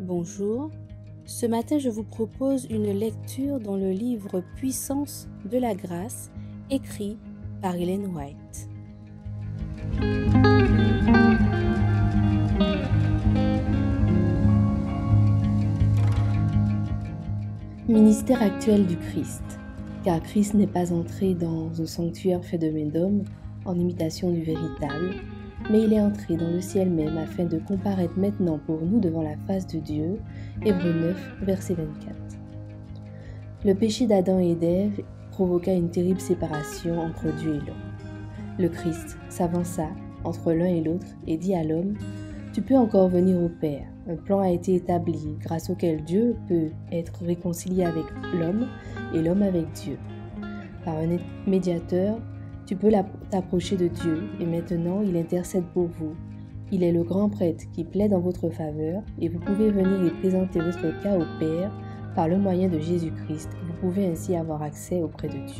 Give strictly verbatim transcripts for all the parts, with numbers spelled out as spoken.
Bonjour, ce matin je vous propose une lecture dans le livre Puissance de la grâce, écrit par Ellen White. Ministère actuel du Christ, car Christ n'est pas entré dans un sanctuaire fait de main d'homme en imitation du véritable, mais il est entré dans le ciel même afin de comparaître maintenant pour nous devant la face de Dieu. Hébreux neuf, verset vingt-quatre. Le péché d'Adam et d'Ève provoqua une terrible séparation entre Dieu et l'homme. Le Christ s'avança entre l'un et l'autre et dit à l'homme: « Tu peux encore venir au Père. Un plan a été établi grâce auquel Dieu peut être réconcilié avec l'homme et l'homme avec Dieu. Par un médiateur, tu peux t'approcher de Dieu et maintenant il intercède pour vous. Il est le grand prêtre qui plaide en votre faveur et vous pouvez venir et présenter votre cas au Père par le moyen de Jésus-Christ. Vous pouvez ainsi avoir accès auprès de Dieu. »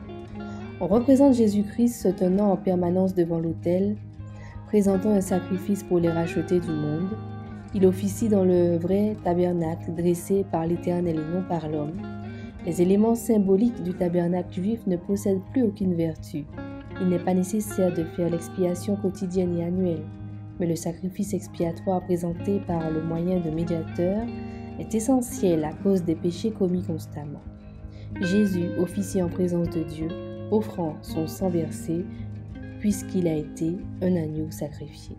On représente Jésus-Christ se tenant en permanence devant l'autel, présentant un sacrifice pour les racheter du monde. Il officie dans le vrai tabernacle dressé par l'Éternel et non par l'homme. Les éléments symboliques du tabernacle juif ne possèdent plus aucune vertu. Il n'est pas nécessaire de faire l'expiation quotidienne et annuelle, mais le sacrifice expiatoire présenté par le moyen de médiateur est essentiel à cause des péchés commis constamment. Jésus officie en présence de Dieu, offrant son sang versé, puisqu'il a été un agneau sacrifié.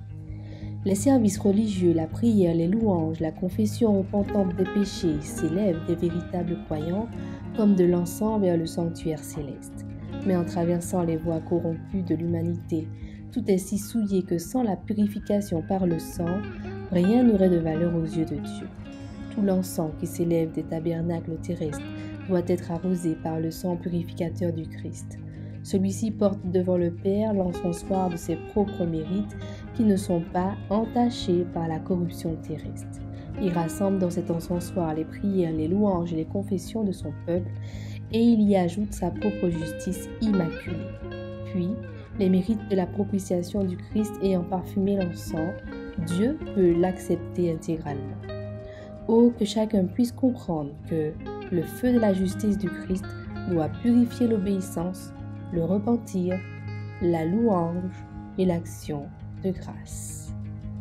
Les services religieux, la prière, les louanges, la confession repentante des péchés s'élèvent des véritables croyants comme de l'encens vers le sanctuaire céleste. Mais en traversant les voies corrompues de l'humanité, tout est si souillé que sans la purification par le sang, rien n'aurait de valeur aux yeux de Dieu. Tout l'encens qui s'élève des tabernacles terrestres doit être arrosé par le sang purificateur du Christ. Celui-ci porte devant le Père l'encensoir de ses propres mérites qui ne sont pas entachés par la corruption terrestre. Il rassemble dans cet encensoir les prières, les louanges et les confessions de son peuple et il y ajoute sa propre justice immaculée. Puis, les mérites de la propitiation du Christ ayant parfumé l'encens, Dieu peut l'accepter intégralement. Oh, que chacun puisse comprendre que le feu de la justice du Christ doit purifier l'obéissance, le repentir, la louange et l'action de grâce.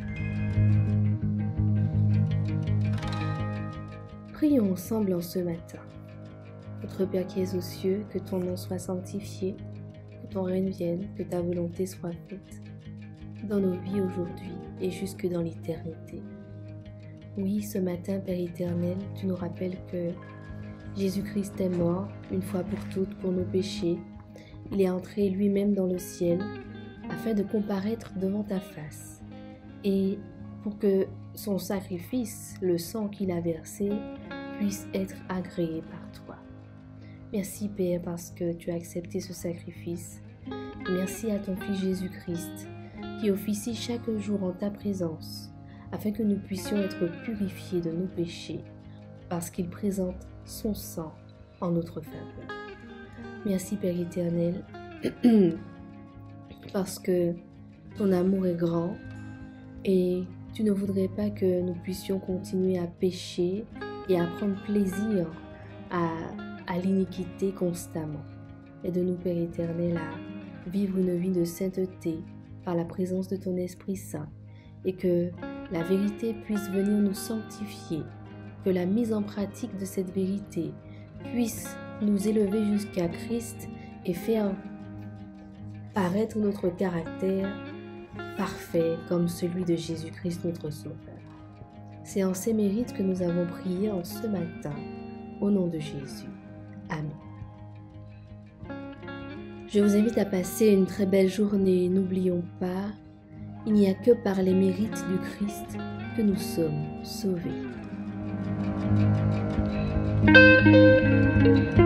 Prions ensemble en ce matin. Notre Père qui es aux cieux, que ton nom soit sanctifié, que ton règne vienne, que ta volonté soit faite, dans nos vies aujourd'hui et jusque dans l'éternité. Oui, ce matin, Père éternel, tu nous rappelles que Jésus-Christ est mort une fois pour toutes pour nos péchés. Il est entré lui-même dans le ciel afin de comparaître devant ta face et pour que son sacrifice, le sang qu'il a versé, puisse être agréé par toi. Merci Père parce que tu as accepté ce sacrifice. Merci à ton Fils Jésus-Christ qui officie chaque jour en ta présence afin que nous puissions être purifiés de nos péchés parce qu'il présente son sang en notre faveur. Merci Père éternel, parce que ton amour est grand et tu ne voudrais pas que nous puissions continuer à pécher et à prendre plaisir à, à l'iniquité constamment. Aide-nous Père éternel à vivre une vie de sainteté par la présence de ton Esprit Saint et que la vérité puisse venir nous sanctifier, que la mise en pratique de cette vérité puisse nous élever jusqu'à Christ et faire paraître notre caractère parfait comme celui de Jésus-Christ notre Sauveur. C'est en ses mérites que nous avons prié en ce matin, au nom de Jésus. Amen. Je vous invite à passer une très belle journée. N'oublions pas, il n'y a que par les mérites du Christ que nous sommes sauvés.